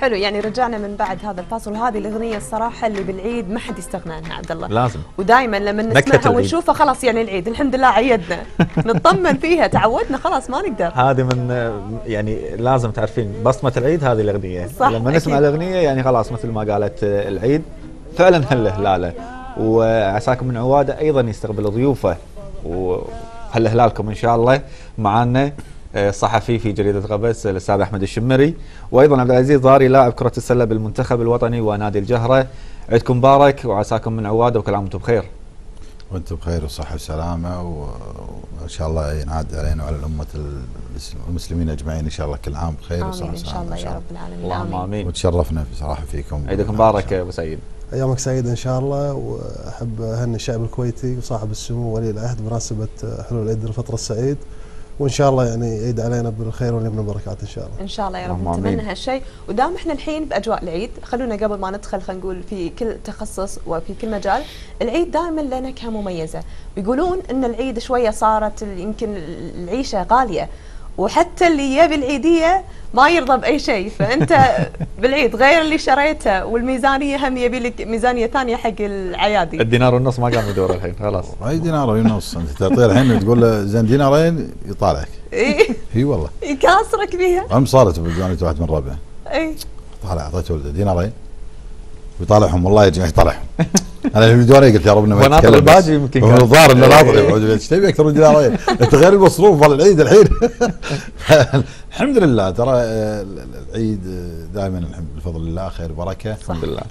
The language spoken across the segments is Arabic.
حلو، يعني رجعنا من بعد هذا الفاصل، وهذه الاغنيه الصراحه اللي بالعيد ما حد يستغنى عنها عبد الله. لازم. ودائما لما نسمعها ونشوفها خلاص يعني العيد الحمد لله عيدنا، نطمن فيها، تعودنا خلاص ما نقدر. هذه من يعني لازم تعرفين بصمه العيد هذه الاغنيه. صح لما نسمع الاغنيه يعني خلاص مثل ما قالت العيد فعلا هلهلاله. وعساكم من عواده ايضا يستقبل ضيوفه، وهلهلالكم ان شاء الله. معنا صحفي في جريدة غبس الأستاذ أحمد الشمري، وأيضا عبد العزيز ضاري لاعب كرة السلة بالمنتخب الوطني ونادي الجهرة. عيدكم مبارك وعساكم من عواده وكل عام وانتم بخير. وانتم بخير وصحة وسلامة، وإن شاء الله ينعاد علينا وعلى الأمة المسلمين أجمعين إن شاء الله كل عام بخير وصحة وسلامة. إن شاء الله يا رب العالمين. اللهم آمين. وتشرفنا بصراحة فيكم. عيدكم مبارك يا أبو سعيد. أيامك سعيدة إن شاء الله، وأحب أهني الشعب الكويتي وصاحب السمو ولي العهد بمناسبة حلول عيد الفطر السعيد، وان شاء الله يعني يعيد علينا بالخير واليمن والبركات ان شاء الله. ان شاء الله يا رب، نتمنى هالشيء. ودام احنا الحين باجواء العيد، خلونا قبل ما ندخل خلينا نقول في كل تخصص وفي كل مجال، العيد دائما له نكهه مميزه، ويقولون ان العيد شويه صارت يمكن العيشه غاليه، وحتى اللي يبي العيديه ما يرضى باي شيء، فانت بالعيد غير اللي شريته والميزانيه هم يبي لك ميزانيه ثانيه حق العيادي. الدينار والنص ما قام يدور الحين خلاص. اي دينار ونص انت تعطيه الحين تقول له زين دينارين يطالعك. اي والله يكاسرك بيها. هم صارت بجانب واحد من ربعه. اي طالع اعطيته ولده دينارين ويطالعهم، والله يا جماعه يطالعهم. انا الفيديو قلت يا رب انه ما يتكلم الباجي يمكن هو الظاهر انه ناطر. ايش تبي اكثر من دينارين؟ انت غير المصروف مال العيد الحين. الحمد لله ترى العيد دائما بفضل الله خير بركه. الحمد لله.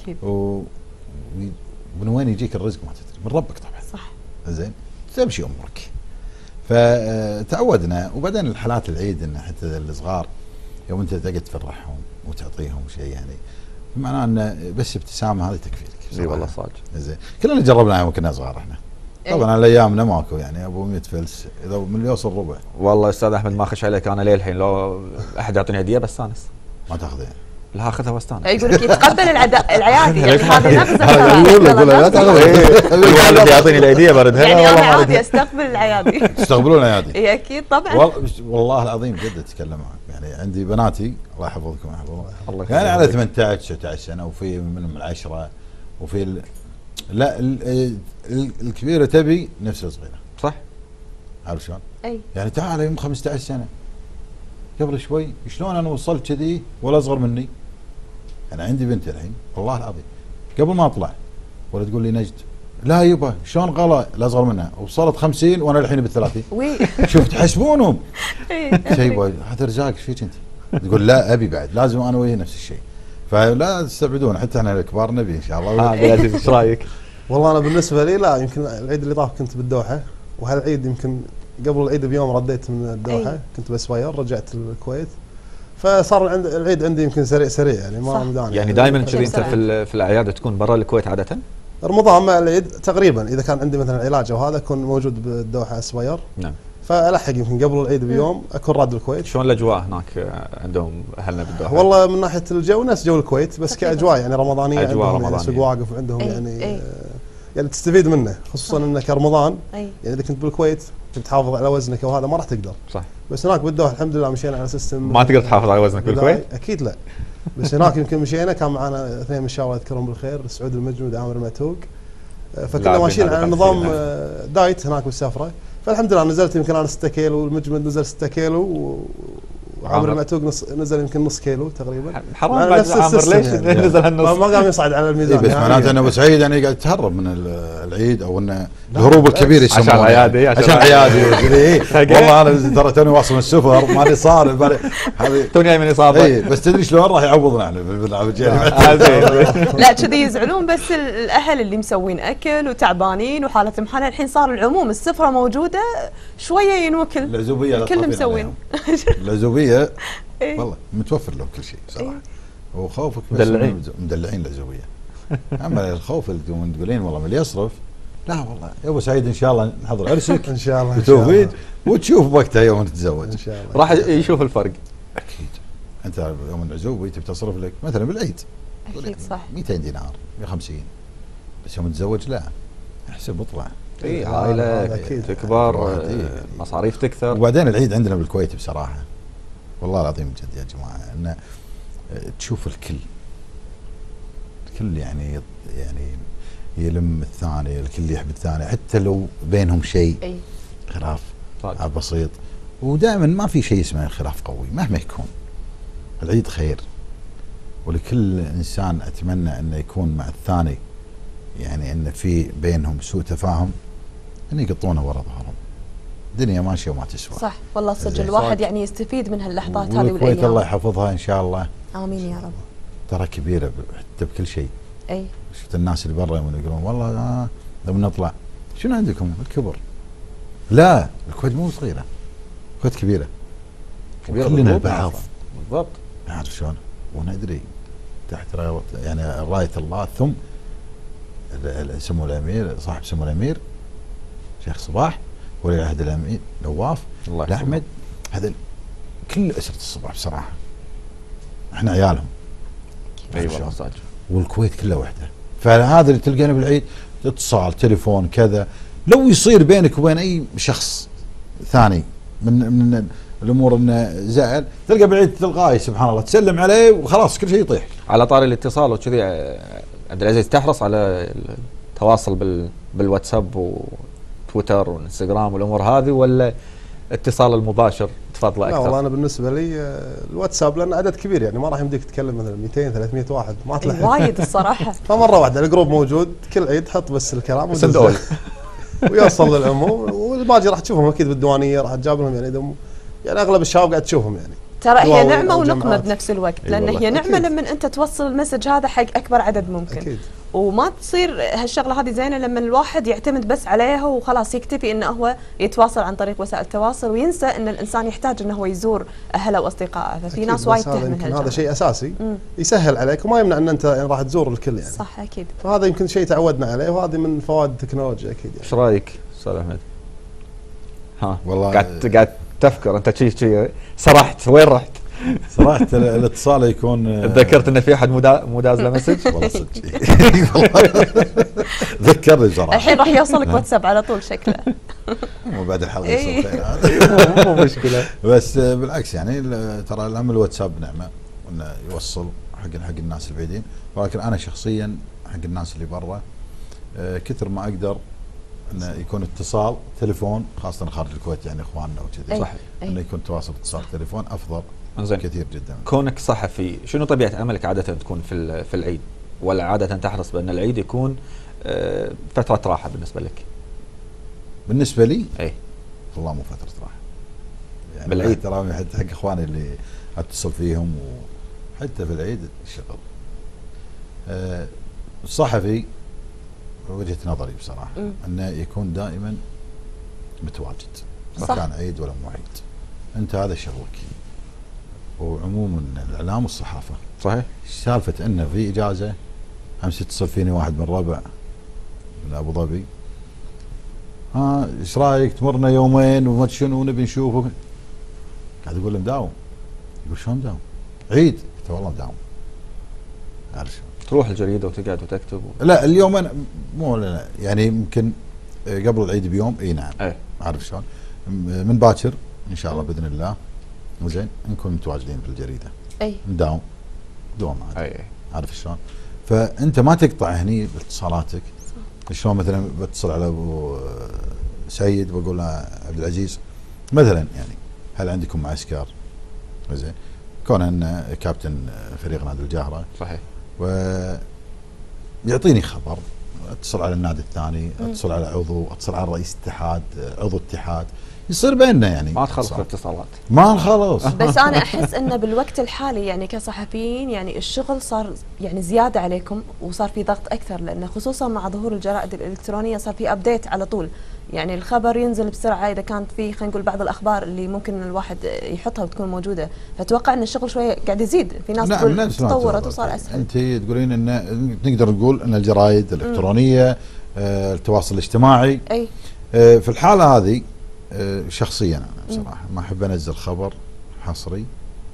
ومن وين يجيك الرزق ما تدري، من ربك طبعا. صح. زين تمشي امورك. فتعودنا، وبعدين الحالات العيد ان حتى الصغار يوم انت تقعد تفرحهم وتعطيهم شيء يعني معناه ان بس ابتسامه هذه تكفي لك. اي والله صادق. زين كلنا جربناها يوم كنا صغار احنا. طبعا على ايامنا ماكو يعني ابو 100 فلس اذا من يوصل ربع. والله استاذ احمد ما خش عليك انا ليه الحين لو احد يعطيني هديه بستانس. ما تاخذها لا اخذها واستانس. يقول لك يتقبل العيادي، يعني هذه نغزه. يقول لا تاخذها. الوالد يعطيني العيديه بردها يعني انا عادي استقبل العيادي. تستقبلون العيادي؟ اي اكيد طبعا. والله العظيم جد اتكلم معك، يعني عندي بناتي الله يحفظكم الله يعني على 18 19 سنه، وفي منهم 10 وفي لا الكبيره تبي نفس الصغيره. صح. عارف شلون؟ اي يعني تعال يوم 15 سنه قبل شوي شلون انا وصلت كذي ولا اصغر مني. انا عندي بنت الحين والله العظيم قبل ما اطلع ولا تقول لي نجد لا يبا شلون غلا لا اصغر منها، وصلت 50 وانا الحين بال30. شوف تحسبونهم شيء هذا رزاق ايش فيك انت؟ تقول لا ابي بعد لازم انا وياه نفس الشيء. فلا تستبعدون، حتى احنا الكبار نبي ان شاء الله. عبد العزيز ايش رايك؟ والله انا بالنسبه لي لا، يمكن العيد اللي طاف كنت بالدوحه، وهالعيد يمكن قبل العيد بيوم رديت من الدوحه. كنت بسباير رجعت الكويت، فصار العيد عندي يمكن سريع يعني ما مداني. يعني دائما كذي انت في الاعياد تكون برا الكويت عاده؟ رمضان مع العيد تقريبا، اذا كان عندي مثلا علاج او هذا اكون موجود بالدوحه اسباير. نعم. فالحق يمكن قبل العيد بيوم اكون راد الكويت. شلون الاجواء هناك عندهم اهلنا بالدوحه؟ والله من ناحيه الجو نفس جو الكويت، بس كاجواء يعني رمضانيه. اجواء عندهم رمضانيه يعني سوق واقف وعندهم يعني تستفيد منه، خصوصا انك رمضان يعني اذا كنت بالكويت تحافظ على وزنك وهذا ما راح تقدر. صح. بس هناك بالدوحه الحمد لله مشينا على سيستم. ما تقدر تحافظ على وزنك بالكويت؟ اكيد لا. بس هناك يمكن مشينا كان معنا اثنين من الشباب اذكرهم بالخير، سعود المجمد عامر المعتوق، فكنا ماشيين على نظام دايت هناك بالسفره. فالحمد لله نزلت يمكن انا 6 كيلو، والمجمد نزل 6 كيلو، وعامر المعتوق نزل يمكن نص كيلو تقريبا. حرام بعد عامر ليش يعني نزل هالنص؟ ما قام يصعد على الميزان. بس معناته انه ابو سعيد يعني قاعد يتهرب من العيد، او انه الهروب الكبير يسمونه عشان عيادي. عشان عيادي. والله انا ترى توني واصل من السفر ماني صار هذه توني جاي من اصابه. بس تدري شلون راح يعوضنا احنا بالبرنامج. لا كذي يزعلون بس الاهل اللي مسوين اكل وتعبانين وحالتهم حاله. الحين صار العموم السفره موجوده شويه ينوكل. العزوبيه كلهم مسوين. العزوبيه والله متوفر لهم كل شيء صراحه. وخوفك مدلعين العزوبيه. اما الخوف اللي تقولين والله من اللي يصرف، لا والله يا ابو سعيد ان شاء الله نحضر عرسك ان شاء الله بتوفيق وتشوف وقتها يوم تتزوج ان شاء الله. راح يشوف الفرق اكيد. انت يوم العزوبه تبي تصرف لك مثلا بالعيد اكيد صح 200 دينار 150، بس يوم تتزوج لا احسب اطلع. اي عائله تكبر، مصاريف تكثر. وبعدين العيد عندنا بالكويت بصراحه والله العظيم جد يا جماعه انه تشوف الكل يعني يلم الثاني، الكل يحب الثاني حتى لو بينهم شيء خلاف بسيط. ودائما ما في شيء اسمه خلاف قوي مهما يكون. العيد خير، ولكل انسان اتمنى انه يكون مع الثاني يعني ان في بينهم سوء تفاهم ان يقطونه ورا ظهرهم. الدنيا ماشيه وما تسوى. صح والله صدق الواحد يعني يستفيد من هاللحظات هذه والايام. والكويت الله يحفظها ان شاء الله. امين يا رب. ترى كبيره حتى بكل شيء. اي شفت الناس اللي برا يقولون والله لما نطلع شنو عندكم الكبر؟ لا الكويت مو صغيره، الكويت كبيره كلنا بعض بالضبط. عارف شلون؟ وندري تحت يعني رايه الله، ثم سمو الامير صاحب سمو الامير شيخ صباح، ولي العهد الامير نواف احمد، هذا كل اسره الصباح بصراحه احنا عيالهم. اي والله صادق. والكويت كلها وحده. فهذا اللي تلقينا بالعيد اتصال تليفون كذا، لو يصير بينك وبين اي شخص ثاني من الامور انه زعل، تلقى بالعيد تلقائي سبحان الله تسلم عليه وخلاص كل شيء يطيح. على طاري الاتصال وكذي عبد العزيز، تحرص على التواصل بالواتساب وتويتر وانستغرام والامور هذه، ولا اتصال المباشر تفضله اكثر؟ لا والله انا بالنسبه لي الواتساب لان عدد كبير يعني ما راح يمديك تتكلم مثلا 200 300 واحد ما تلحق. وايد الصراحه. فمره واحده الجروب موجود كل عيد حط بس الكلام صندوق ويوصل للعموم، والباقي راح تشوفهم اكيد بالديوانيه، راح تجاب لهم يعني اغلب الشباب قاعد تشوفهم يعني. ترى هي نعمه ونقمه بنفس الوقت، لان هي نعمه لما انت توصل المسج هذا حق اكبر عدد ممكن. أكيد. وما تصير هالشغله هذه زينه لما الواحد يعتمد بس عليها وخلاص يكتفي انه هو يتواصل عن طريق وسائل التواصل وينسى ان الانسان يحتاج انه هو يزور اهله واصدقائه. ففي ناس وايد تهمل هذا شيء اساسي يسهل عليك وما يمنع ان انت يعني راح تزور الكل يعني. صح اكيد. فهذا يمكن شيء تعودنا عليه، وهذه من فوائد التكنولوجيا اكيد يعني. ايش رايك استاذ احمد؟ ها والله قاعد تفكر انت شي سرحت، وين رحت؟ صراحه الاتصال يكون تذكرت ان في احد مو داز له مسج؟ والله صدق ذكرني صراحه. الحين راح يوصلك واتساب على طول شكله. مو بعد الحلقه يصير خير هذا. مو مشكله. بس بالعكس يعني ترى الهم الواتساب نعمه وانه يوصل حق الناس البعيدين، ولكن انا شخصيا حق الناس اللي برا كثر ما اقدر انه يكون اتصال تليفون، خاصه خارج الكويت يعني اخواننا وكذي. صح. انه يكون تواصل اتصال تليفون افضل زين. كثير جدا. كونك صحفي، شنو طبيعه عملك عاده تكون في العيد؟ ولا عاده تحرص بان العيد يكون فتره راحه بالنسبه لك؟ بالنسبه لي اي والله مو فتره راحه يعني بالعيد. ترى حق اخواني اللي اتصل فيهم، وحتى في العيد الشغل. الصحفي وجهه نظري بصراحه انه يكون دائما متواجد، ما كان عيد ولا مو عيد. انت هذا شغلك. وعموما الاعلام والصحافه صحيح. سالفه انه في اجازه، امس يتصل فيني واحد من ربع من ابو ظبي، ايش رايك تمرنا يومين وما شنو نبي نشوفه. قاعد اقول له مداوم. يقول شلون مداوم؟ عيد. قلت والله مداوم. عارف شلون؟ تروح الجريده وتقعد وتكتب لا اليوم انا مو لا يعني يمكن قبل العيد بيوم. اي نعم. عارف شلون؟ من باكر ان شاء الله باذن الله زين نكون متواجدين في الجريده. نداوم دوام عادي. عارف شلون؟ فانت ما تقطع هني باتصالاتك. شلون مثلا بتصل على ابو سيد بقول له عبد العزيز مثلا يعني هل عندكم معسكر؟ زين كون ان كابتن فريق نادي الجاهره. صحيح. ويعطيني خبر، اتصل على النادي الثاني، اتصل على عضو، اتصل على رئيس اتحاد، عضو اتحاد، يصير بيننا يعني ما تخلص الاتصالات، ما نخلص. بس انا احس انه بالوقت الحالي يعني كصحفيين يعني الشغل صار يعني زياده عليكم وصار في ضغط اكثر، لانه خصوصا مع ظهور الجرائد الالكترونيه صار في ابديت على طول، يعني الخبر ينزل بسرعه اذا كانت في خلينا نقول بعض الاخبار اللي ممكن الواحد يحطها وتكون موجوده، فاتوقع ان الشغل شويه قاعد يزيد، في ناس تقول تطورت وصار اسهل. انت تقولين ان نقدر نقول ان الجرائد الالكترونيه التواصل الاجتماعي اي في الحاله هذه شخصيا انا بصراحه ما احب انزل خبر حصري،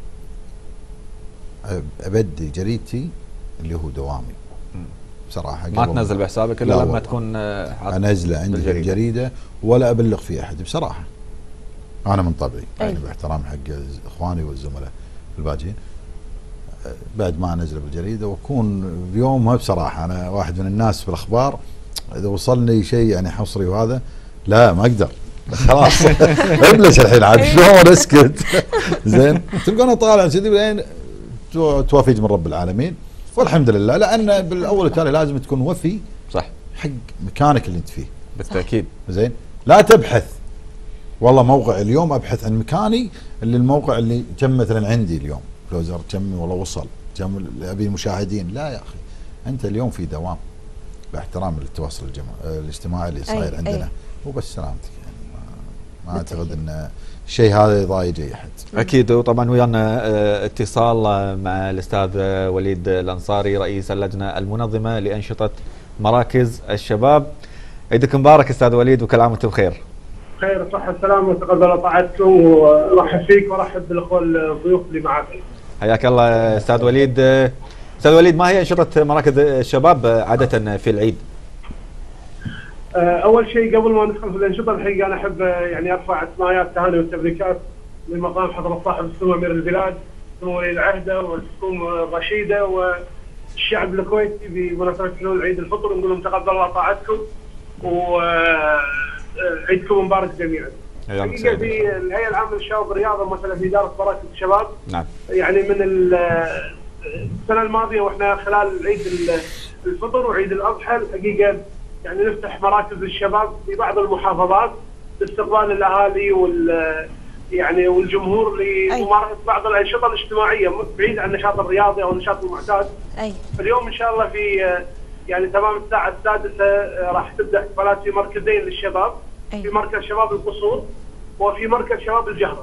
ابدي جريدتي اللي هو دوامي بصراحه. ما تنزل بحسابك الا لما تكون انزله عندي في الجريده ولا ابلغ في احد بصراحه. انا من طبعي يعني باحترام حق اخواني والزملاء الباجين بعد ما انزله بالجريده، واكون بيومها بصراحه انا واحد من الناس بالاخبار اذا وصلني شيء يعني حصري وهذا لا ما اقدر خلاص ابلش الحين عاد شلون اسكت. زين تلقانا طالع كذي لين توافيق من رب العالمين، والحمد لله، لان بالاول والتالي لازم تكون وفي صح حق مكانك اللي انت فيه. بالتاكيد. زين لا تبحث والله موقع اليوم ابحث عن مكاني اللي الموقع اللي كم مثلا عندي اليوم كلوزر كم والله وصل كم ابي مشاهدين. لا يا اخي انت اليوم في دوام باحترام للتواصل الاجتماعي اللي صاير عندنا وبس سلامتك. يعني ما اعتقد ان الشيء هذا يضايق اي احد. اكيد. وطبعا ويانا اتصال مع الاستاذ وليد الانصاري رئيس اللجنه المنظمه لانشطه مراكز الشباب. عيدك مبارك استاذ وليد وكل عام وانتم بخير. خير صحة السلامة وتقبل طاعتكم، ورحب فيك ورحب بالاخوة الضيوف اللي معك. حياك الله استاذ وليد. استاذ وليد ما هي انشطه مراكز الشباب عاده في العيد؟ اول شيء قبل ما ندخل في الانشطه الحقيقه انا احب يعني ارفع ثنايا التهاني والتبريكات لمقام حضره صاحب السمو امير البلاد سمو ولي العهده والحكومه الرشيده والشعب الكويتي بمناسبه حلول عيد الفطر، ونقول لهم تقبل الله طاعتكم وعيدكم مبارك جميعا. حقيقه في الهيئه العامه للشباب والرياضه مثلا في اداره مراكز الشباب نعم يعني من السنه الماضيه واحنا خلال عيد الفطر وعيد الاضحى الحقيقه يعني نفتح مراكز الشباب في بعض المحافظات لاستقبال الاهالي يعني والجمهور لممارسه بعض الانشطه الاجتماعيه بعيد عن النشاط الرياضي او النشاط المعتاد. اليوم ان شاء الله في يعني تمام الساعه 6 راح تبدا حفلات في مركزين للشباب، في مركز شباب القصور وفي مركز شباب الجهره.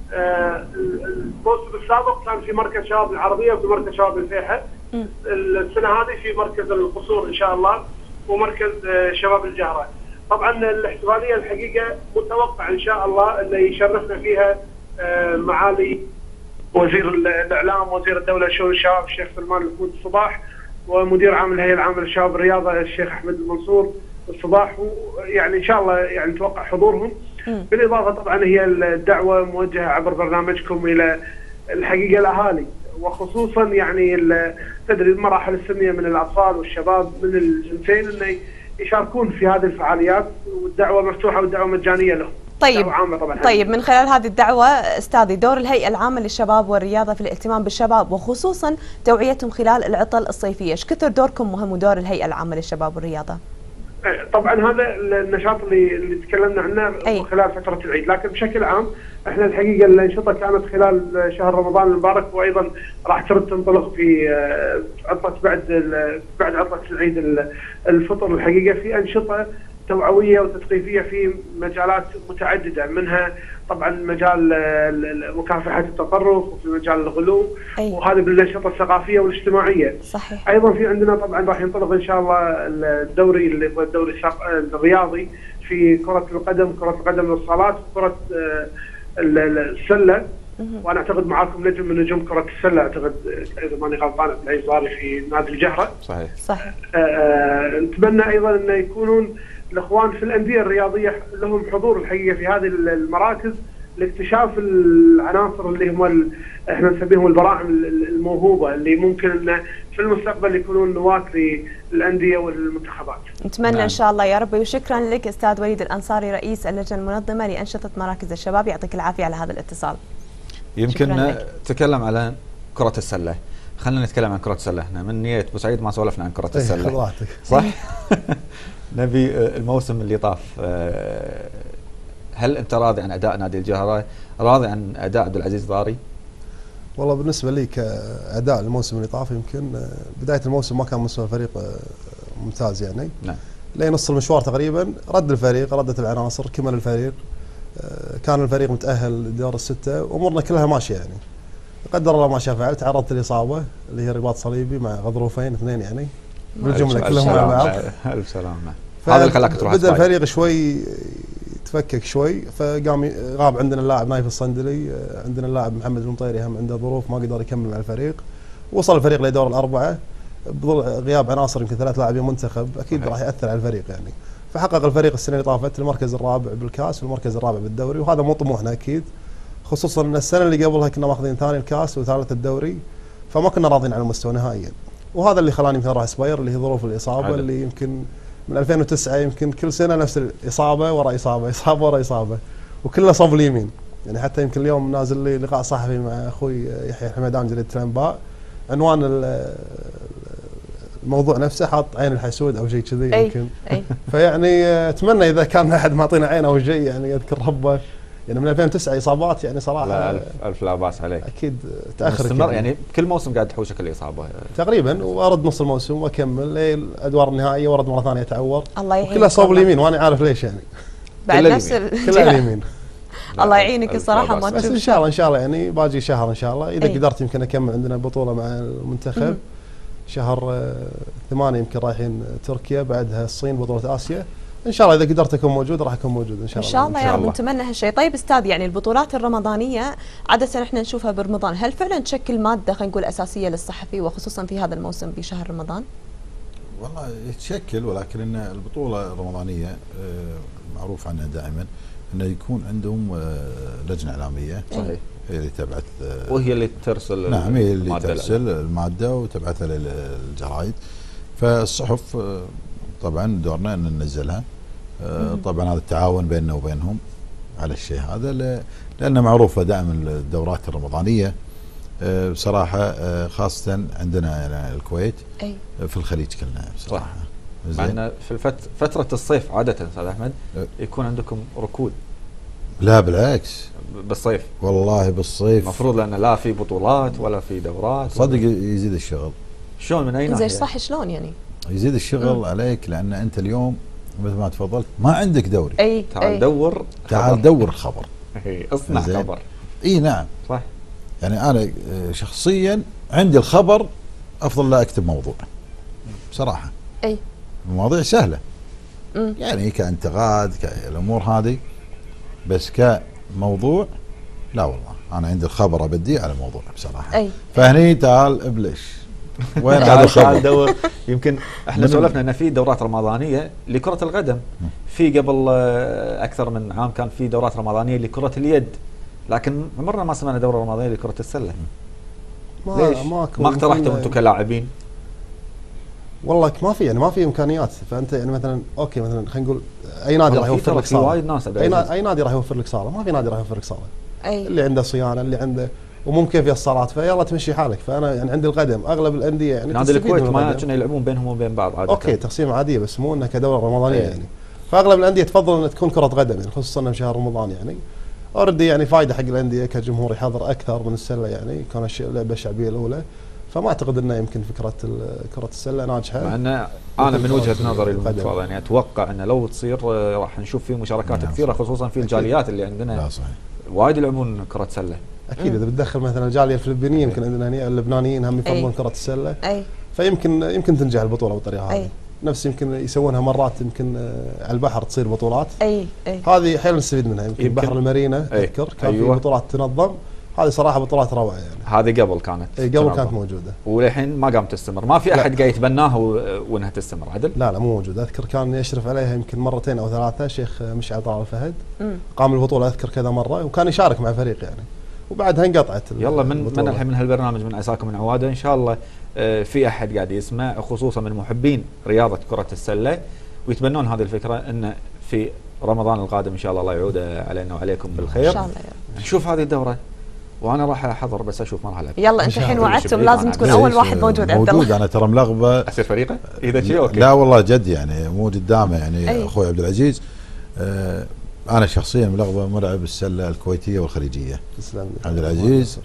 الموسم السابق كان في مركز شباب العربيه وفي مركز شباب الفيحة. السنه هذه في مركز القصور ان شاء الله ومركز شباب الجهره. طبعا الاحتفاليه الحقيقه متوقع ان شاء الله انه يشرفنا فيها معالي وزير الاعلام وزير الدوله لشؤون الشباب الشيخ سلمان الفود الصباح، ومدير عام الهيئه العامه للشباب والرياضه الشيخ احمد المنصور الصباح، يعني ان شاء الله يعني نتوقع حضورهم. بالاضافه طبعا هي الدعوه موجهه عبر برنامجكم الى الحقيقه الاهالي، وخصوصا يعني تدري المراحل السنيه من الاطفال والشباب من الجنسين انه يشاركون في هذه الفعاليات، والدعوه مفتوحه والدعوه مجانيه لهم. طيب من خلال هذه الدعوه استاذي، دور الهيئه العامه للشباب والرياضه في الاهتمام بالشباب وخصوصا توعيتهم خلال العطل الصيفيه، ايش كثر دوركم مهم ودور الهيئه العامه للشباب والرياضه؟ طبعا هذا النشاط اللي تكلمنا عنه خلال فتره العيد، لكن بشكل عام احنا الحقيقه الانشطه كانت خلال شهر رمضان المبارك، وايضا راح تنطلق في عطله بعد عطله العيد الفطر. الحقيقه في انشطه توعويه وتثقيفيه في مجالات متعدده، منها طبعا مجال مكافحه التطرف وفي مجال الغلو، وهذا بالانشطه الثقافيه والاجتماعيه. صحيح. ايضا في عندنا طبعا راح ينطلق ان شاء الله الدوري اللي هو الدوري الرياضي في كره القدم للصالات وكره السله، وانا اعتقد معاكم نجم من نجوم كره السله، اعتقد اذا ماني غلطان عبد العزيز ضاري في نادي الجهره. صحيح. نتمنى ايضا انه يكونون الاخوان في الانديه الرياضيه لهم حضور الحقيقه في هذه المراكز لاكتشاف العناصر اللي هم احنا نسميهم البراعم الموهوبه اللي ممكن انه في المستقبل يكونون نواه للانديه والمنتخبات. نتمنى ان شاء الله يا رب. وشكرا لك استاذ وليد الانصاري رئيس اللجنه المنظمه لانشطه مراكز الشباب، يعطيك العافيه على هذا الاتصال. يمكن تكلم على كره السله، خلينا نتكلم عن كره السله. احنا من نيه بوسعيد ما سولفنا عن كره السله. صح. نبي الموسم اللي طاف، هل انت راضي عن اداء نادي الجهره؟ راضي عن اداء عبد العزيز ضاري؟ والله بالنسبه لي كاداء الموسم اللي طاف، يمكن بدايه الموسم ما كان مستوى الفريق ممتاز يعني. نعم. لين نص المشوار تقريبا رد الفريق، ردت العناصر، كمل الفريق، كان الفريق متاهل لدور السته، امورنا كلها ماشيه يعني. قدر الله ما شاء فعل، تعرضت للاصابه اللي هي رباط صليبي مع غضروفين اثنين يعني بالجمله كلهم مع بعض. الف سلامه. هذا اللي خلاك تروح. بدا الفريق شوي تفكك شوي، فقام غاب عندنا اللاعب نايف الصندلي، عندنا اللاعب محمد المطيري هم عنده ظروف ما قدر يكمل مع الفريق. وصل الفريق لدور الاربعه بظل غياب عناصر يمكن 3 لاعبين منتخب، اكيد راح ياثر على الفريق يعني. فحقق الفريق السنه اللي طافت المركز الرابع بالكاس والمركز الرابع بالدوري، وهذا مو طموحنا اكيد، خصوصا ان السنه اللي قبلها كنا ماخذين ثاني الكاس وثالث الدوري. فما كنا راضين عن المستوى نهائيا. وهذا اللي خلاني يمكن اروح اسباير، اللي هي ظروف الاصابه حلو. اللي يمكن من 2009 يمكن كل سنه نفس الاصابه ورا اصابه، اصابه ورا اصابه، وكلها صوب اليمين. يعني حتى يمكن اليوم نازل لي لقاء صحفي مع اخوي يحيى الحميدان جريده الانباء، عنوان الموضوع نفسه حاط عين الحسود او شيء كذي يمكن. فيعني اتمنى اذا كان احد معطينا عين او شيء، يعني يذكر ربه. يعني من 2009 اصابات يعني صراحه. لا الف لا باس عليك. اكيد تاخر يعني كل موسم قاعد تحوشك الاصابه تقريبا، وارد نص الموسم واكمل الادوار النهائيه، ورد مره ثانيه اتعور. الله يعينك. كلها صوب اليمين وانا عارف ليش يعني. بعد نفس كلها اليمين. الله يعينك الصراحه. ما بس ان شاء الله ان شاء الله يعني باجي شهر ان شاء الله اذا قدرت يمكن اكمل. عندنا بطوله مع المنتخب شهر 8 يمكن رايحين تركيا، بعدها الصين بطوله اسيا. ان شاء الله اذا قدرت اكون موجود راح اكون موجود ان شاء الله. ان شاء الله يا رب، نتمنى هالشيء. طيب استاذ، يعني البطولات الرمضانيه عاده احنا نشوفها برمضان، هل فعلا تشكل ماده خلينا نقول اساسيه للصحفي وخصوصا في هذا الموسم في شهر رمضان؟ والله تشكل، ولكن ان البطوله الرمضانيه معروف عنها دائما انه يكون عندهم لجنه اعلاميه. صحيح. هي اللي تبعث وهي اللي ترسل. نعم، هي اللي ترسل الماده وتبعثها للجرايد. فالصحف طبعا دورنا ان ننزلها. طبعا هذا التعاون بيننا وبينهم على الشيء هذا، لان معروفه دائما الدورات الرمضانيه بصراحه، خاصه عندنا يعني الكويت في الخليج كلنا بصراحه. مع ان في فتره الصيف عاده استاذ احمد يكون عندكم ركود. لا بالعكس، بالصيف والله بالصيف المفروض، لان لا في بطولات ولا في دورات. صدق يزيد الشغل. شلون من اي ناحيه؟ زين صح، شلون يعني؟ يزيد الشغل عليك، لان انت اليوم مثل ما تفضلت ما عندك دوري. تعال دور، تعال دور خبر. اصنع خبر. اي نعم صح. يعني انا شخصيا عندي الخبر افضل لا اكتب موضوع بصراحه. المواضيع سهله يعني كانتقاد كالامور هذه، بس كموضوع لا والله انا عندي الخبر ابديه على الموضوع بصراحه. فهني تعال ابلش وين هذا الخبر؟ تعال دور. يمكن احنا سولفنا ان في دورات رمضانيه لكره القدم، في قبل اكثر من عام كان في دورات رمضانيه لكره اليد، لكن عمرنا ما سمعنا دوره رمضانيه لكره السله. ليش؟ ما اقترحتوا انتم كلاعبين؟ والله ما في، يعني ما في امكانيات. فانت يعني مثلا اوكي مثلا خلينا نقول اي نادي راح يوفر لك صاله. وايد ناس اي نادي راح يوفر لك صاله، ما في نادي راح يوفر لك صاله. اللي عنده صيانه، اللي عنده وممكن في الصالات، فيلا تمشي حالك. فانا يعني عندي القدم اغلب الانديه يعني نادي الكويت ما كانوا يلعبون بينهم وبين بعض عاده. اوكي تقسيم عاديه، بس مو انها كدوره رمضانيه يعني. فاغلب الانديه تفضل ان تكون كره قدم يعني، خصوصا في شهر رمضان يعني. اوريدي يعني فائده حق الانديه كجمهور يحضر اكثر من السله يعني، كان اللعبه الشعبيه الاولى. فما اعتقد انه يمكن فكره كره السله ناجحه. مع ان انا من وجهه نظري المتواضعه يعني اتوقع انه لو تصير راح نشوف فيه مشاركات كثيره، خصوصا في الجاليات اللي عندنا. لا صحيح. وايد يلعبون كره سله. اكيد اذا بتدخل مثلا الجاليه الفلبينيه يمكن عندنا هنا اللبنانيين هم يفضلون كره السله. فيمكن تنجح البطوله بالطريقه هذه. نفس يمكن يسوونها مرات يمكن على البحر تصير بطولات. هذه حيل نستفيد منها. يمكن بحر المارينا اذكر كان في بطولات تنظم، هذه صراحه بطولات روعه يعني. هذه قبل كانت قبل كانت موجوده، وللحين ما قامت تستمر. ما في احد قاعد يتبناها وانها تستمر عدل؟ لا مو موجوده. اذكر كان يشرف عليها يمكن مرتين او ثلاثه شيخ مشعل طلال الفهد. قام البطوله اذكر كذا مره، وكان يشارك مع فريق يعني، وبعدها انقطعت. يلا من الحين من هالبرنامج من عساكم من عواده ان شاء الله في احد قاعد يسمع، خصوصا من محبين رياضه كره السله، ويتبنون هذه الفكره ان في رمضان القادم ان شاء الله يعود علينا وعليكم بالخير. ان شاء الله نشوف هذه الدوره. وانا راح احضر بس اشوف ما راح العب. يلا انت الحين وعدتم لازم تكون اول واحد موجود. عبد الله موجود. انا ترى ملغبه اصير فريقه اذا شيء اوكي. لا والله جد يعني مو قدامه يعني اخوي عبد العزيز. انا شخصيا ملغبه ملعب السله الكويتيه والخليجيه. تسلم عبد العزيز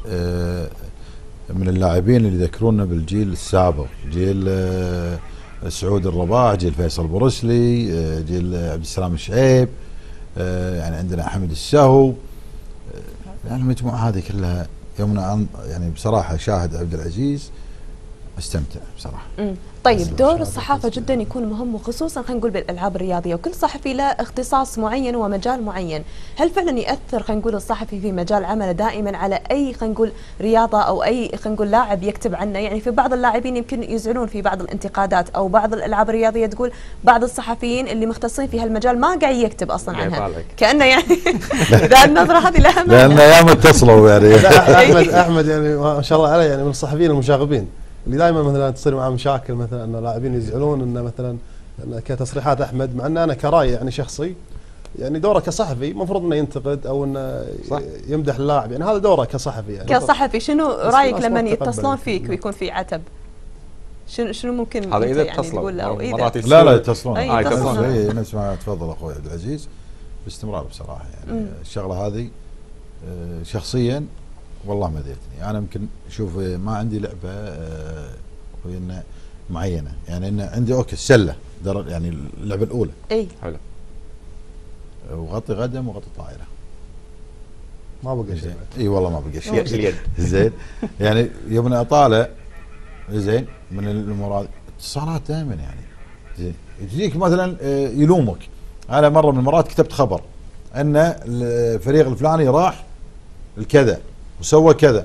من اللاعبين اللي يذكرونا بالجيل السابق، جيل سعود الرباح، جيل فيصل بورسلي، جيل عبد السلام الشعيب، يعني عندنا حمد السهو. يعني المجموعه هذه كلها يومنا يعني بصراحه شاهد عبد العزيز استمتع بصراحه. طيب دور الصحافه جدا يكون مهم، وخصوصا خلينا نقول بالالعاب الرياضيه، وكل صحفي له اختصاص معين ومجال معين. هل فعلا ياثر خلينا نقول الصحفي في مجال عمله دائما على اي خلينا نقول رياضه او اي خلينا نقول لاعب يكتب عنه؟ يعني في بعض اللاعبين يمكن يزعلون في بعض الانتقادات، او بعض الالعاب الرياضيه تقول بعض الصحفيين اللي مختصين في هالمجال ما قاعد يكتب اصلا عنها، كانه يعني اذا النظره هذه لها لان ايام اتصلوا يعني احمد يعني ما شاء الله عليه، يعني من الصحفيين المشاغبين اللي دائما مثلا تصير معاه مشاكل، مثلا ان لاعبين يزعلون انه مثلا كتصريحات احمد، مع ان انا كراي يعني شخصي، يعني دوره كصحفي المفروض انه ينتقد او انه يمدح اللاعب، يعني هذا دوره كصحفي. يعني كصحفي شنو رايك لما يتصلون فيك ويكون في عتب؟ شنو ممكن هذا اذا يعني تقول له؟ او لا لا يتصلون. يتصلون. نسمع تفضل اخوي عبد العزيز باستمرار بصراحه. يعني الشغله هذه شخصيا والله ما ديتني انا. يمكن شوف ما عندي لعبه وإنه معينه، يعني انه عندي اوكي السله يعني اللعبه الاولى. اي حلو. وغطي قدم وغطي طائره. ما بقى شيء. اي والله ما بقى شيء. اليد زين. يعني يبني اطالع زين من الامور اتصالات دائما يعني زين. يجيك مثلا يلومك. انا مره من المرات كتبت خبر ان الفريق الفلاني راح الكذا وسوى كذا،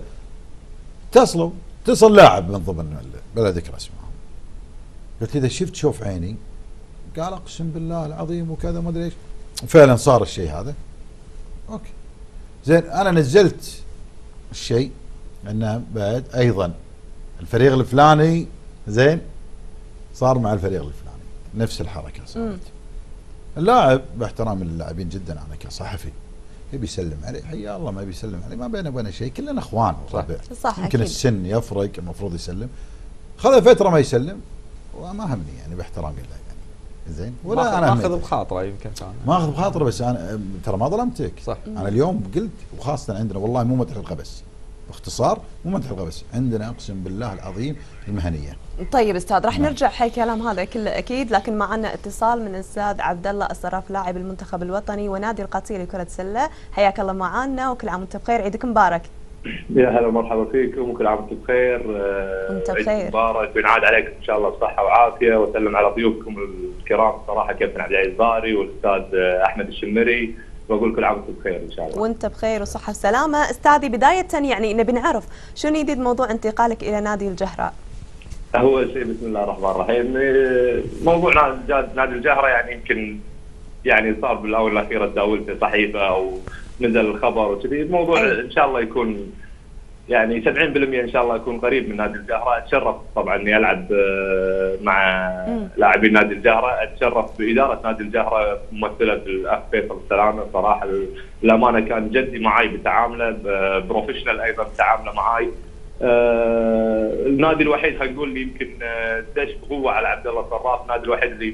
اتصل لاعب من ضمن بلا ذكر اسمه، قلت اذا شفت شوف عيني، قال اقسم بالله العظيم وكذا ما ادري ايش. فعلا صار الشيء هذا. اوكي زين. انا نزلت الشيء انه بعد ايضا الفريق الفلاني زين صار مع الفريق الفلاني نفس الحركه صارت. اللاعب باحترام اللاعبين جدا انا كصحفي يبي يسلم عليه حيا الله، ما بيسلم عليه ما بينه وبينه شيء، كلنا اخوان وربع. صح. يمكن السن يفرق، المفروض يسلم، خذ فتره ما يسلم وما همني يعني باحترامي له يعني زين. ولا انا ماخذ بخاطره يمكن ما اخذ بخاطره، بس انا ترى ما ظلمتك. صح. انا اليوم قلت، وخاصه عندنا والله مو مدح الغبس، باختصار مو مدح الغبس، عندنا اقسم بالله العظيم المهنيه. طيب استاذ راح نرجع حي الكلام هذا كله اكيد، لكن معنا اتصال من الاستاذ عبد الله الصراف لاعب المنتخب الوطني ونادي القصير لكرة السلة. حياك الله معنا وكل عام وانت بخير، عيدك مبارك. يا هلا ومرحبا فيكم وكل عام وانتم بخير. وانت بخير. عيد مبارك وينعاد عليكم ان شاء الله بصحه وعافيه، واسلم على ضيوفكم الكرام صراحه كابتن عبد العزيز باري والاستاذ احمد الشمري، واقول كل عام وانتم بخير ان شاء الله. وانت بخير وصحه وسلامه. استاذي بدايه يعني نبي نعرف شنو جديد موضوع انتقالك الى نادي الجهراء؟ اول شيء بسم الله الرحمن الرحيم، موضوع نادي الجهراء يعني يمكن يعني صار بالاونه الاخيره تداول في صحيفه او نزل الخبر وكذي. الموضوع ان شاء الله يكون يعني 70% ان شاء الله يكون قريب من نادي الجهراء. اتشرف طبعا اني العب مع لاعبين نادي الجهراء، اتشرف باداره نادي الجهراء ممثله بالاخ فيصل السلامه. صراحه الامانه كان جدي معي بتعامله، بروفيشنال ايضا بتعامله معي. النادي الوحيد خلينا نقول اللي يمكن دش بقوه على عبد الله الصراف، النادي الوحيد اللي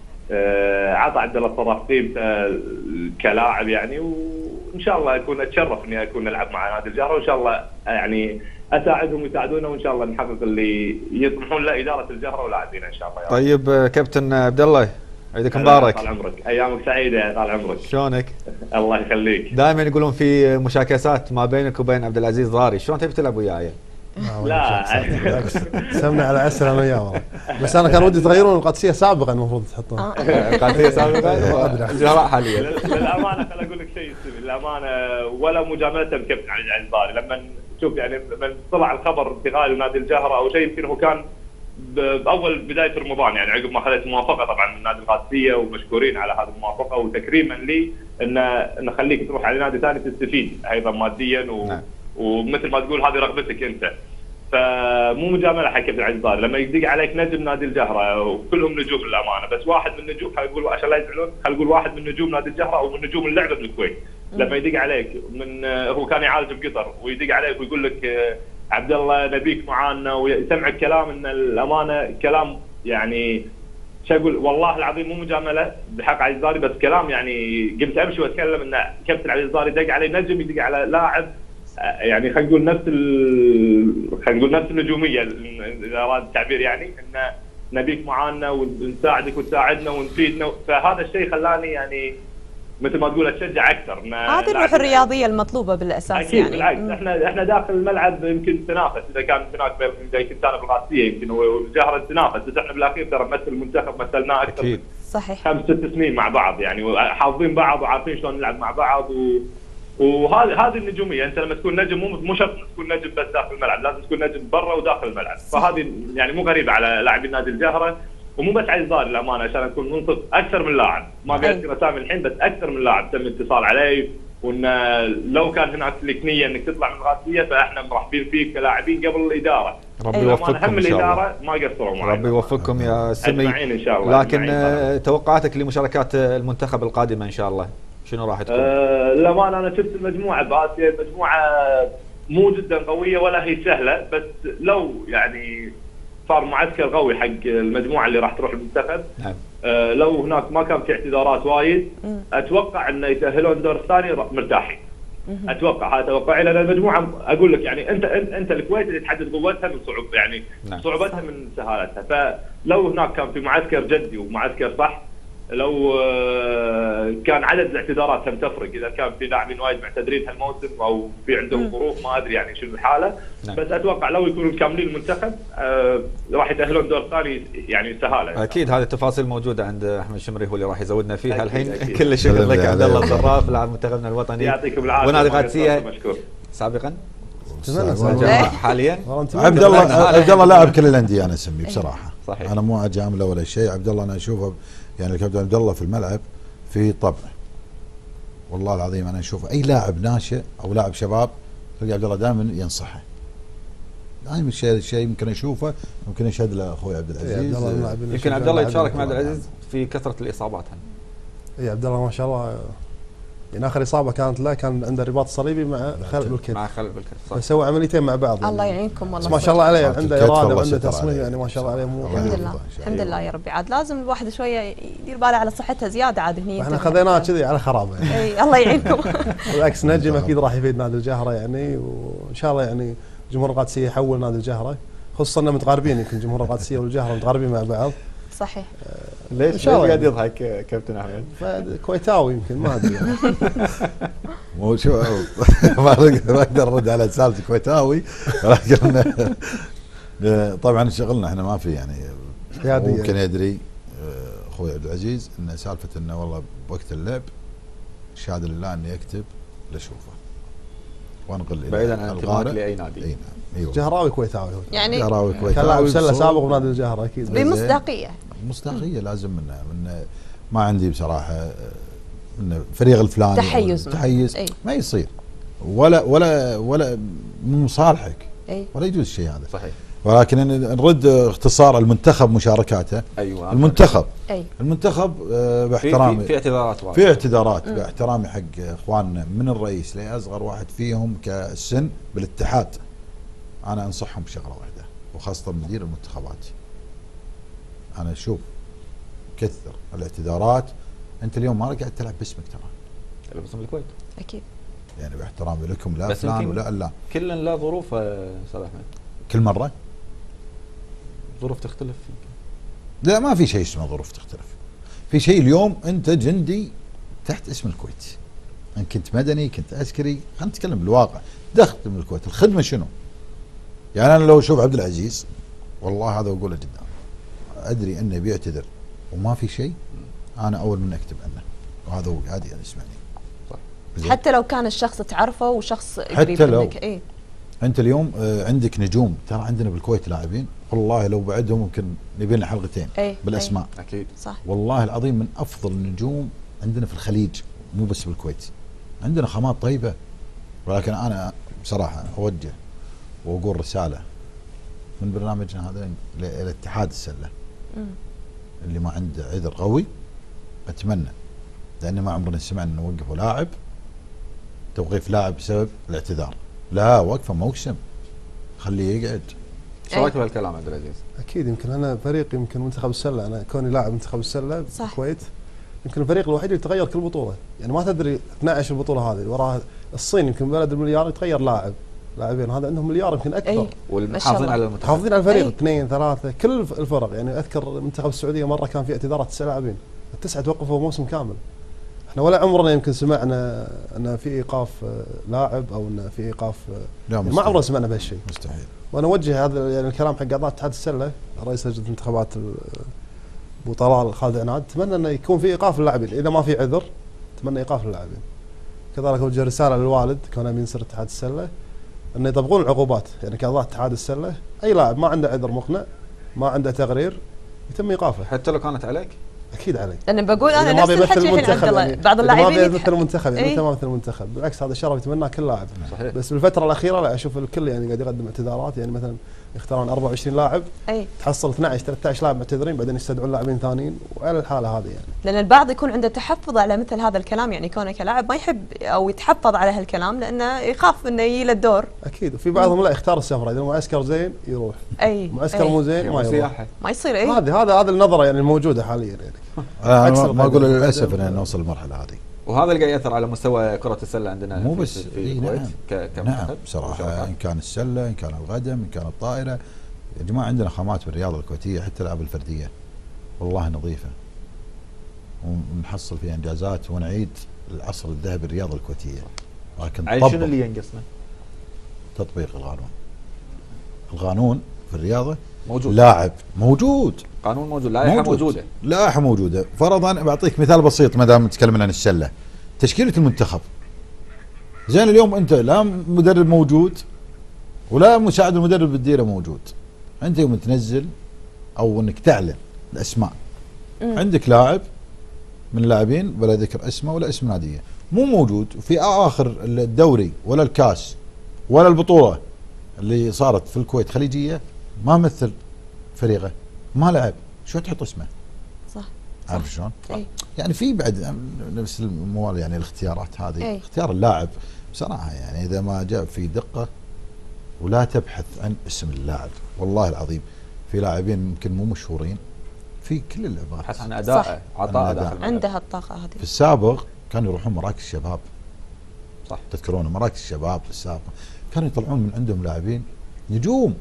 عطى عبد الله الصراف قيمته كلاعب يعني. وان شاء الله اكون اتشرف اني اكون العب مع نادي الجهراء، وان شاء الله يعني اساعدهم ويساعدونا، وان شاء الله نحقق اللي يطمحون له اداره الجهراء ولاعبينا ان شاء الله. طيب كابتن عبد الله عيدك مبارك. طال عمرك، ايامك سعيده طال عمرك. شلونك؟ الله يخليك. دائما يقولون في مشاكسات ما بينك وبين عبد العزيز ضاري، شلون تبي تلعب وياي؟ لا سمنا على عسل انا وياه والله، بس انا كان ودي تغيرون القادسيه سابقا المفروض تحطون القادسيه سابقا الجهراء حاليا. للامانه خل اقول لك شيء للامانه، ولا مجامله بكابتن عبد العزيز ضاري لما شوف يعني من طلع الخبر انتقال نادي الجهراء او شيء، يمكن هو كان باول بدايه رمضان يعني عقب ما اخذت موافقه طبعا من نادي القادسيه، ومشكورين على هذه الموافقه وتكريما لي ان نخليك تروح على نادي ثاني تستفيد ايضا ماديا ومثل ما تقول هذه رغبتك انت. فمو مجامله حق كابتن عبد العزيز لما يدق عليك نجم نادي الجهراء وكلهم نجوم للامانه، بس واحد من النجوم خلينا عشان لا يزعلون، خلينا نقول واحد من نجوم نادي الجهراء او من نجوم اللعبه بالكويت، لما يدق عليك من هو كان يعالج بقطر ويدق عليك ويقول لك عبد الله نبيك معانا ويسمعك كلام، ان الامانه كلام يعني شو اقول والله العظيم مو مجامله بحق عزيز ضاري، بس كلام يعني قمت امشي واتكلم ان كابتن عزيز ضاري دق علي نجم يدق على لاعب يعني خلينا نقول نفس النجوميه اذا اراد التعبير، يعني ان نبيك معانا ونساعدك وتساعدنا ونفيدنا. فهذا الشيء خلاني يعني مثل ما تقول تشجع اكثر. هذه الروح الرياضيه المطلوبه بالاساس. اكيد يعني بالعكس، احنا داخل الملعب يمكن تنافس، اذا كان هناك اذا كنت انا بالقادسيه يمكن والجهره تنافس، بس احنا بالاخير ترى نمثل المنتخب، مثلناه اكثر اكيد صحيح 5-6 سنين مع بعض يعني، وحافظين بعض وعارفين شلون نلعب مع بعض وهذه النجوميه. انت لما تكون نجم مو شرط تكون نجم بس داخل الملعب، لازم تكون نجم برا وداخل الملعب. فهذه يعني مو غريبه على لاعبين نادي الجهره، ومو بس علي الزاري للامانه، عشان اكون منصف، اكثر من لاعب ما بذكر اسامي الحين، بس اكثر من لاعب تم اتصال علي، وان لو كان هناك لك نيه انك تطلع من الغاسيه فاحنا مرحبين فيك كلاعبين قبل الاداره. ربي يوفقكم هم ان شاء الله. الاداره ما قصروا معي. ربي يوفقكم يا سمي اجمعين ان شاء الله. لكن توقعاتك لمشاركات المنتخب القادمه ان شاء الله شنو راح تكون؟ للامانه انا شفت المجموعه باسيا، المجموعه مو جدا قويه ولا هي سهله، بس لو يعني صار معسكر قوي حق المجموعه اللي راح تروح المنتخب. نعم. لو هناك ما كان في اعتذارات وايد، اتوقع انه يتاهلون دور الثاني مرتاحين. اتوقع، هذا توقعي، لان المجموعه اقول لك يعني انت الكويت اللي تحدد قوتها من يعني نعم. صعوبتها من سهالتها. فلو هناك كان في معسكر جدي ومعسكر صح، لو كان عدد الاعتذارات هم تفرق، اذا كان في لاعبين وايد معتذرين هالموسم او في عندهم ظروف ما ادري يعني شنو الحاله. نعم. بس اتوقع لو يكونوا كاملين المنتخب راح يتاهلون دور ثاني يعني سهاله. اكيد هذه التفاصيل موجوده عند احمد الشمري، هو اللي راح يزودنا فيها أكيد الحين. أكيد. كل الشكر لك عبد الله الزراف لاعب منتخبنا الوطني يعطيكم العافيه. ونادي قادسيه مشكور. سابقا اتمنى حاليا. عبد الله لاعب كل الانديه انا اسميه بصراحه. صحيح. انا مو اجامله ولا شيء. عبد الله انا اشوفه يعني الكابتن عبد الله في الملعب في طبع، والله العظيم انا اشوف اي لاعب ناشئ او لاعب شباب تلقى عبد الله دائما ينصحه. دائما الشيء يمكن اشوفه، ممكن يشهد له اخوي عبد العزيز. يمكن عبد الله يتشارك مع عبد العزيز في كثره الاصابات. اي عبد الله ما شاء الله يعني اخر اصابه كانت له كان عنده رباط صليبي مع خلع بالكتف، مع خلع بالكتف فسوى عمليتين مع بعض يعني. الله يعينكم والله. ما شاء الله عليه، صارت عنده الكتف اراده الله وعنده ستر تصميم عليه. يعني ما شاء الله عليه. مو الحمد لله الحمد لله يا ربي. عاد لازم الواحد شويه يدير باله على صحته زياده عاد هني. احنا خذيناه كذي على خرابه يعني. اي الله يعينكم. بالعكس نجم اكيد راح يفيد نادي الجهره يعني، وان شاء الله يعني جمهور القادسيه يحول نادي الجهره، خصوصا اننا متقاربين، يمكن جمهور القادسيه والجهره متقاربين مع بعض. صحيح. ليش قاعد يضحك كابتن احمد؟ كويتاوي يمكن ما ادري يعني. مو شو ما اقدر ارد على سالفه كويتاوي، ولكن طبعا شغلنا احنا ما في يعني ممكن يدري اخوي عبد العزيز ان سالفه انه والله بوقت اللعب شهاده لله اني اكتب لاشوفه وانقل الى بعيدا عن انتمائك الغارة. لاي نادي. اي نعم. ايوه جهراوي كويتاوي يعني جهراوي كان كويتاوي لاعب سله بصوت. سابق بنادي الجهره اكيد. بمصداقيه. مصداقيه لازم من ما عندي بصراحه من فريق الفلاني تحيز أي. ما يصير ولا من مصالحك اي ولا يجوز الشيء هذا. صحيح. ولكن نرد اختصار المنتخب مشاركاته. ايوه المنتخب اي المنتخب باحترامي في اعتذارات في اعتذارات باحترامي حق اخواننا من الرئيس لاصغر واحد فيهم كسن بالاتحاد، انا انصحهم بشغله واحده وخاصه مدير المنتخبات. انا اشوف كثر الاعتذارات. انت اليوم ما قاعد تلعب باسمك ترى، باسم الكويت اكيد. يعني باحترامي لكم لا بس فلان ولا لا كلا لا ظروف استاذ احمد، كل مره ظروف تختلف. لا ما في شيء اسمه ظروف تختلف. في شيء اليوم انت جندي تحت اسم الكويت، ان كنت مدني كنت عسكري، خلينا نتكلم بالواقع. دخلت من الكويت الخدمه شنو؟ يعني انا لو اشوف عبد العزيز والله هذا اقوله جدا ادري انه بيعتذر وما في شيء، انا اول من اكتب عنه، وهذا هو هذه يعني اسمعني. صح. حتى لو كان الشخص تعرفه وشخص قريب حتى لو منك. اي انت اليوم عندك نجوم، ترى عندنا بالكويت لاعبين والله لو بعدهم ممكن نبي لنا حلقتين أي. بالاسماء. اكيد صح. والله العظيم من افضل النجوم عندنا في الخليج مو بس بالكويت. عندنا خامات طيبه، ولكن انا بصراحه اوجه واقول رساله من برنامجنا هذا الى اتحاد السله اللي ما عنده عذر قوي، اتمنى، لان ما عمرنا سمعنا انه وقفوا لاعب توقيف لاعب بسبب الاعتذار. لا وقفه موسم، خليه يقعد. ايش رايك بهالكلام عبد العزيز؟ اكيد. يمكن انا فريق يمكن منتخب السله، انا كوني لاعب منتخب السله في الكويت يمكن الفريق الوحيد اللي يتغير كل بطوله، يعني ما تدري 12 البطوله هذه وراها الصين يمكن بلد المليار يتغير لاعبين، هذا عندهم مليار يمكن اكثر. أي. والمحافظين على المنتخب، محافظين على الفريق أي. 2 3 كل الفرق. يعني اذكر منتخب السعوديه مره كان في اعتذارات 9 لاعبين، ال9 توقفوا موسم كامل. احنا ولا عمرنا يمكن سمعنا ان في ايقاف لاعب او ان في ايقاف لا ما عمرنا سمعنا بهالشيء. مستحيل. وانا اوجه هذا يعني الكلام حق اعضاء اتحاد السله رئيس لجنه الانتخابات ابو طلال خالد عناد، اتمنى انه يكون في ايقاف للاعبين، اذا ما في عذر اتمنى ايقاف للاعبين. كذلك اوجه رساله للوالد كونه امين سر اتحاد السله انه يطبقون العقوبات، يعني كاعضاء اتحاد السله اي لاعب ما عنده عذر مقنع ما عنده تقرير يتم ايقافه. حتى لو كانت عليك؟ اكيد عليك. لان بقول إذا انا ما نفس بيمثل الحكي الحين المنتخب عبد الله، يعني بعض إذا اللاعبين ما بيمثل المنتخب يعني إيه؟ انت ما مثل المنتخب، بالعكس هذا الشرف يتمناه كل لاعب. صحيح. بس بالفتره الاخيره لا اشوف الكل يعني قاعد يقدم اعتذارات، يعني مثلا يختارون 24 لاعب اي تحصل 12 13 لاعب معتذرين بعدين يستدعون لاعبين ثانيين، وعلى الحاله هذه يعني. لان البعض يكون عنده تحفظ على مثل هذا الكلام، يعني كونه كلاعب ما يحب او يتحفظ على هالكلام لانه يخاف انه يجي له الدور. اكيد. وفي بعضهم لا يختار السفره، اذا معسكر زين يروح، اي معسكر مو زين ما يروح. سياحه ما يصير. اي هذا النظره يعني الموجوده حاليا يعني. عكس انا ما اقول القدم. للاسف ان نوصل للمرحله هذه. وهذه اللي قاعد ياثر على مستوى كره السله عندنا مو في- بس في إيه الكويت نعم. كمنتخب نعم بصراحه، وشبكات. ان كان السله، ان كان القدم، ان كان الطائره. يا جماعه عندنا خامات بالرياضه الكويتيه حتى الالعاب الفرديه والله نظيفه، ونحصل فيها انجازات ونعيد العصر الذهبي للرياضه الكويتيه. لكن عيل شنو اللي ينقصنا؟ تطبيق القانون. القانون في الرياضه موجود. لاعب موجود، قانون موجود، لائحه موجوده. لائحه موجوده. فرضا بعطيك مثال بسيط ما دام نتكلم عن السله، تشكيله المنتخب. زين اليوم انت لا مدرب موجود ولا مساعد المدرب بالديره موجود، انت يوم تنزل او انك تعلن الاسماء عندك لاعب من اللاعبين بلا ذكر اسمه ولا اسم ناديه مو موجود في اخر الدوري ولا الكاس ولا البطوله اللي صارت في الكويت خليجيه ما مثل فريقه ما لعب، شو تحط اسمه؟ صح. عارف شلون؟ أي. يعني في بعد نفس الموال يعني الاختيارات هذه. أي. اختيار اللاعب بصراحه يعني اذا ما جاء في دقه ولا تبحث عن اسم اللاعب، والله العظيم في لاعبين يمكن مو مشهورين في كل اللعبات. بحث عن اداءه، عطاء عن أداء. داخل الملعب. عندها الطاقه هذه. في السابق كانوا يروحون مراكز الشباب، صح. تذكرون مراكز الشباب في السابق كانوا يطلعون من عندهم لاعبين نجوم.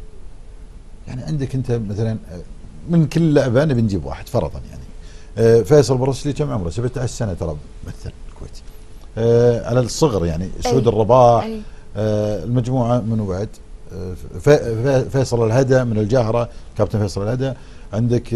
يعني عندك انت مثلا من كل لعبه نبي نجيب واحد فرضا يعني فيصل برسلي كم عمره؟ 17 سنه ترى مثل الكويت. على الصغر يعني سعود الرباح. أي. المجموعه منو بعد؟ فيصل الهدى من الجاهره، كابتن فيصل الهدى. عندك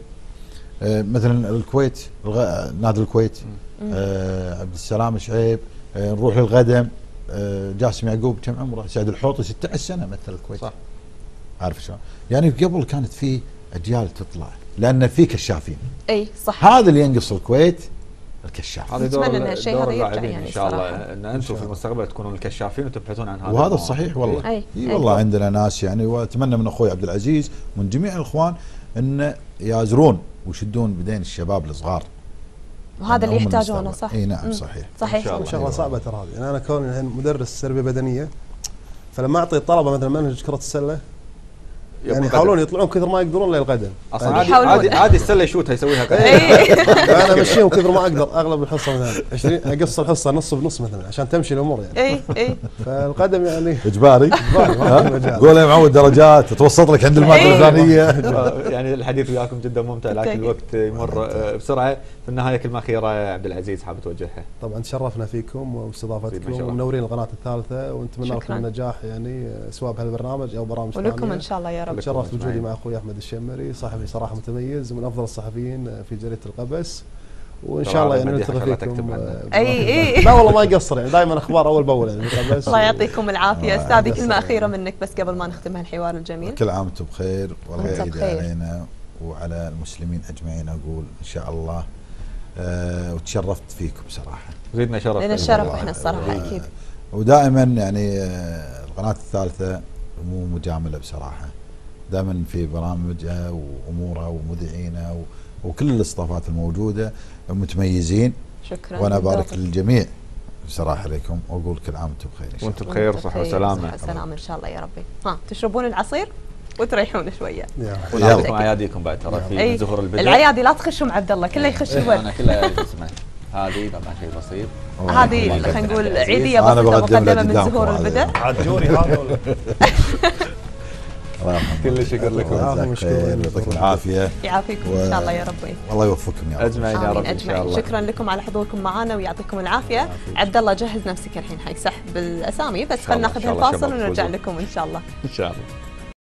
مثلا الكويت نادي الكويت عبد السلام شعيب. نروح للغدم جاسم يعقوب كم عمره؟ سعد الحوطي 16 سنه مثل الكويت. صح. عارف شلون؟ يعني قبل كانت في اجيال تطلع لان في كشافين. اي صح. هذا اللي ينقص الكويت الكشاف. هذا دور نتمنى إن هالشيء دور هذا يرجع اللاعبين يعني ان شاء الله، الصراحة. ان انتم في المستقبل تكونون الكشافين وتبحثون عن هذا وهذا المواهب. الصحيح والله. أي. اي أي. والله عندنا ناس يعني، واتمنى من اخوي عبد العزيز ومن جميع الاخوان ان يازرون ويشدون بدين الشباب الصغار. وهذا اللي هم يحتاجونه. المستقبل. صح. اي نعم صحيح. إن صحيح. شاء الله. شغله صعبه ترى هذه، يعني انا كوني الحين مدرس تربيه بدنيه، فلما اعطي الطلبه مثلا منهج كره السله يعني يحاولون يطلعون كثر ما يقدرون للقدم. اصلا عادي يحاولون. عادي السله يشوتها يسويها قدم. انا امشيهم كثر ما اقدر، اغلب الحصه مثلا 20 اقص الحصه نص بنص مثلا عشان تمشي الامور يعني. اي اي فالقدم يعني اجباري. ما في مجال. قول يا معود درجات توسط لك عند الماده إيه. الفلانيه. يعني الحديث وياكم جدا ممتع لكن بالتأكيد. الوقت يمر بسرعه. في النهايه كلمه اخيره عبد العزيز حاب توجهها. طبعا تشرفنا فيكم واستضافتكم شرف. ومنورين القناه الثالثه، ونتمنى لكم شكراً. النجاح يعني سواء بهالبرنامج او برامج ولكم ثانيه. ان شاء الله يا رب. تشرفت أجمعين. وجودي مع اخوي احمد الشمري، صحفي صراحه متميز ومن افضل الصحفيين في جريده القبس، وان شاء الله يعني مديحك نلتقي الله فيكم. تكتب عنه. اي لا والله ما يقصر يعني دائما اخبار اول باول يعني في القبس. الله يعطيكم العافيه. الله استاذي يسلمك. كلمه اخيره منك بس قبل ما نختم هالحوار الجميل. كل عام وانتم بخير والله وأنت يعيد بخير. علينا وعلى المسلمين اجمعين اقول ان شاء الله. وتشرفت فيكم صراحه. زيدنا شرف. لنا الشرف والله. احنا الصراحه اكيد. ودائما يعني القناه الثالثه مو مجامله بصراحه، دائما في برامجها وامورها ومذيعينها وكل الاستضافات الموجوده متميزين. شكرا. وانا ابارك للجميع بصراحه لكم واقول كل عام وانتم بخير ان شاء الله. وانتم بخير وصحه وسلامه. صحه وسلامه ان شاء الله يا ربي. ها تشربون العصير وتريحون شويه. يا ونعطيكم اياديكم بعد ترى في اي من زهور البدء. العيادي لا تخشوا مع عبد الله كله يخش الورد. انا كلها اسمع هذه طبعا شيء بسيط. هذه خلينا نقول عيديه أنا بسيطه بقدم مقدمه له من قدامكم زهور هذا. البدء. عاد جوري هذا كل شكر لكم. يعطيكم العافيه. يعافيكم ان شاء الله يا ربي. والله يوفقكم يا رب. اجمعين يا رب ان شاء الله. شكرا لكم على حضوركم معنا ويعطيكم العافيه. عبد الله جهز نفسك الحين حق سحب الاسامي، بس خلينا ناخذ الفاصل ونرجع لكم ان شاء الله. ان شاء الله.